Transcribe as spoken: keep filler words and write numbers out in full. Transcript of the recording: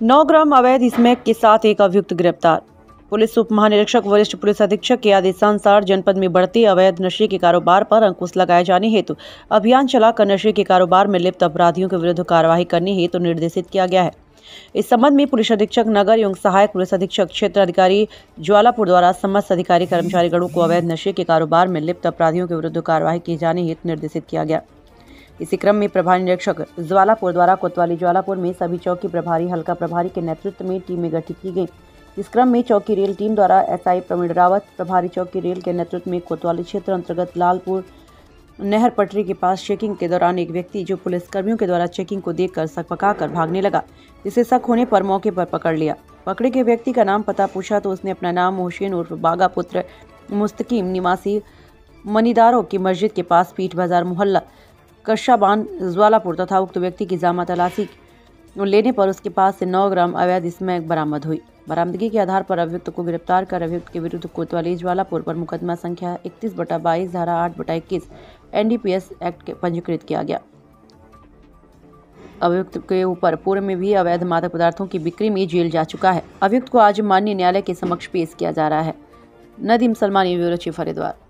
नौ ग्राम अवैध स्मैक के साथ एक अभियुक्त गिरफ्तार। पुलिस उप महानिरीक्षक वरिष्ठ पुलिस अधीक्षक के आदेशानुसार जनपद में बढ़ते अवैध नशे के कारोबार पर अंकुश लगाए जाने हेतु अभियान चलाकर नशे के कारोबार में लिप्त अपराधियों के विरुद्ध कार्यवाही करने हेतु निर्देशित किया गया है। इस संबंध में पुलिस अधीक्षक नगर एवं सहायक पुलिस अधीक्षक क्षेत्र अधिकारी ज्वालापुर द्वारा समस्त अधिकारी कर्मचारी गणों को अवैध नशे के कारोबार में लिप्त अपराधियों के विरुद्ध कार्यवाही किए जाने हेतु निर्देशित किया गया। इसी क्रम में प्रभारी निरीक्षक ज्वालापुर द्वारा कोतवाली ज्वालापुर में सभी चौकी प्रभारी हल्का प्रभारी के नेतृत्व में टीमें गठित की गई। इस क्रम में चौकी रेल टीम द्वारा एसआई प्रवीण रावत प्रभारी चौकी रेल के नेतृत्व में कोतवाली क्षेत्र अंतर्गत लालपुर नहर पटरी के पास चेकिंग के दौरान एक व्यक्ति जो पुलिस कर्मियों के द्वारा चेकिंग को देखकर सकपकाकर भागने लगा, जिसे शक होने पर मौके पर पकड़ लिया। पकड़े गए व्यक्ति का नाम पता पूछा तो उसने अपना नाम मोहसिन उर्फ बागा पुत्र मुस्तकीम निवासी मनीदारों की मस्जिद के पास पीठ बाजार मोहल्ला कशाबान ज्वालापुर तथा उक्त व्यक्ति की जामा तलाशी लेने पर उसके पास से नौ ग्राम अवैध स्मैक बरामद हुई। बरामदगी के आधार पर अभियुक्त को गिरफ्तार कर अभियुक्त के विरुद्ध कोतवाली ज्वालापुर पर मुकदमा संख्या इकतीस बटा बाईस धारा आठ बटा इक्कीस एनडीपीएस एक्ट के पंजीकृत किया गया। अभियुक्त के ऊपर पूर्व में भी अवैध मादक पदार्थों की बिक्री में जेल जा चुका है। अभियुक्त को आज माननीय न्यायालय के समक्ष पेश किया जा रहा है। Nadeem Salmani, bureau chief, Haridwar.